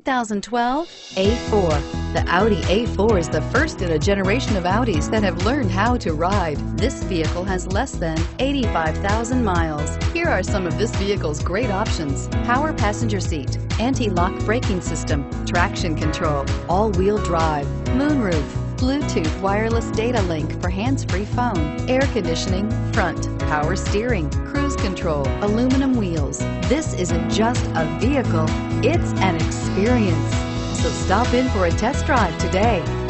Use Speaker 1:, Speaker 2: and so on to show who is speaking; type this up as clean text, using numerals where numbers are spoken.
Speaker 1: 2012 A4. The Audi A4 is the first in a generation of Audis that have learned how to ride. This vehicle has less than 85,000 miles. Here are some of this vehicle's great options: power passenger seat, anti-lock braking system, traction control, all-wheel drive, moonroof, Bluetooth wireless data link for hands-free phone, air conditioning, front, power steering, cruise control, aluminum wheels. This isn't just a vehicle, it's an experience. So stop in for a test drive today.